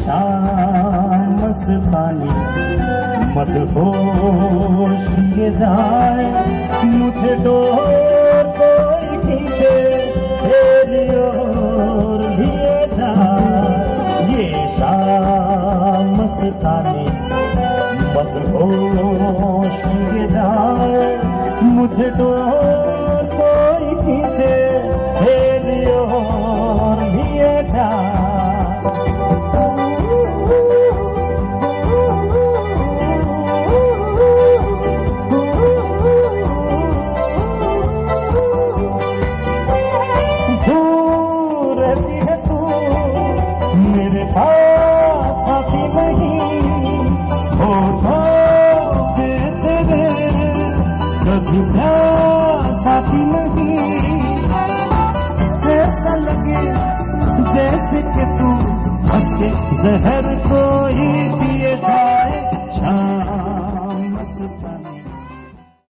शाम मस्तानी मदहोश किए जाए, मुझे डोर कोई खींचे तेरी ओर लिए जाए। ये शाम मस्तानी मदहोश किए जाए, मुझे डोर कोई खींचे तेरी ओर लिए जाए। साथी नहीं होठों पे तेरे कभी साथी नहीं, ऐसा लगे जैसे कि तू हंस के जहर कोई